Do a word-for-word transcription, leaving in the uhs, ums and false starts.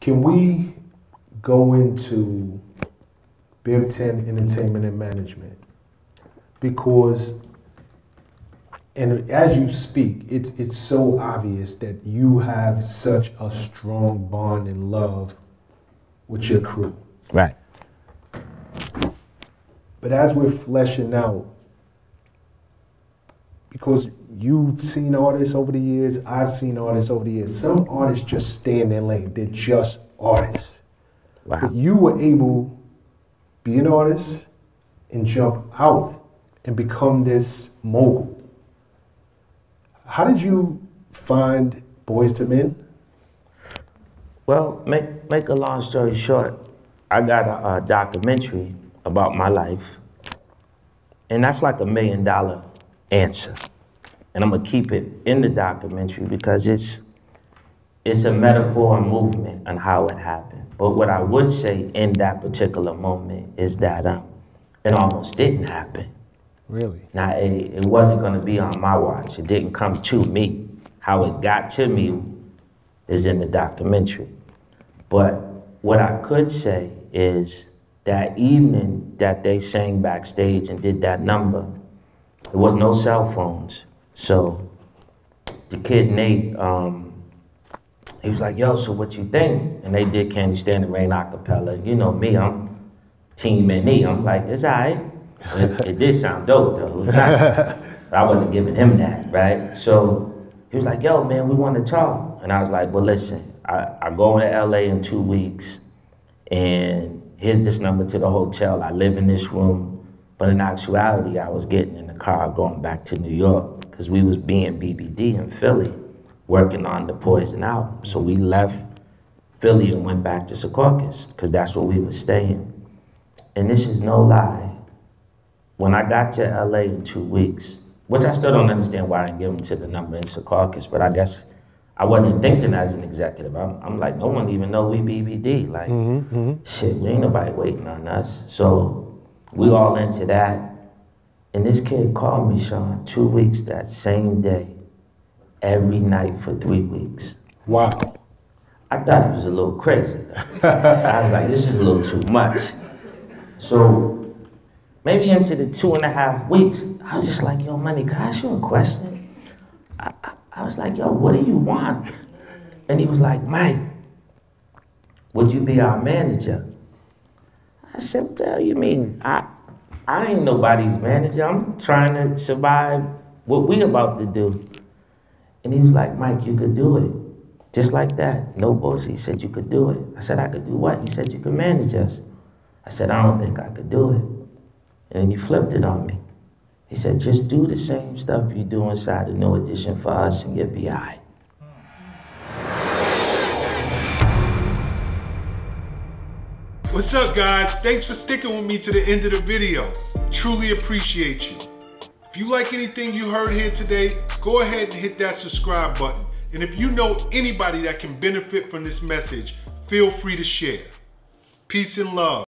Can we go into Biv ten Entertainment and Management? Because, and as you speak, it's, it's so obvious that you have such a strong bond and love with your crew. Right. But as we're fleshing out, because you've seen artists over the years, I've seen artists over the years, some artists just stay in their lane. They're just artists. Wow. But you were able to be an artist and jump out and become this mogul. How did you find Boyz two Men? Well, make, make a long story short, I got a, a documentary about my life, and that's like a million dollar answer. And I'm gonna keep it in the documentary because it's, it's a metaphor and movement on how it happened. But what I would say in that particular moment is that um, it almost didn't happen. Really? Now, it, it wasn't gonna be on my watch. It didn't come to me. How it got to me is in the documentary. But what I could say is that evening that they sang backstage and did that number, there was no cell phones. So the kid Nate, um, he was like, yo, so what you think? And they did Can You Stand the Rain a cappella. You know me, I'm Team N E. I'm like, it's all right. It, it did sound dope though, it was nice. But I wasn't giving him that, right? So he was like, yo, man, we want to talk. And I was like, well, listen, I, I go to L A in two weeks, and here's this number to the hotel. I live in this room. But in actuality, I was getting in the car going back to New York because we was being B B D in Philly, working on the Poison album. So we left Philly and went back to Secaucus because that's where we were staying. And this is no lie. When I got to L A in two weeks, which I still don't understand why I didn't give them to the number in Secaucus, but I guess I wasn't thinking as an executive. I'm, I'm like, no one even know we B B D. Like, mm-hmm, mm-hmm. Shit, we ain't nobody waiting on us. So we all into that. And this kid called me, Sean, two weeks that same day, every night for three weeks. Wow. I thought it was a little crazy. I was like, this is a little too much. So maybe into the two and a half weeks, I was just like, yo, Money, can I ask you a question? I, I, I was like, yo, what do you want? And he was like, Mike, would you be our manager? I said, what the hell you mean? I, I ain't nobody's manager. I'm trying to survive what we about to do. And he was like, Mike, you could do it. Just like that. No bullshit. He said, you could do it. I said, I could do what? He said, you could manage us. I said, I don't think I could do it. And then he flipped it on me. He said, just do the same stuff you do inside the New Edition for us and you'll be all right. What's up, guys? Thanks for sticking with me to the end of the video. Truly appreciate you. If you like anything you heard here today, go ahead and hit that subscribe button. And if you know anybody that can benefit from this message, feel free to share. Peace and love.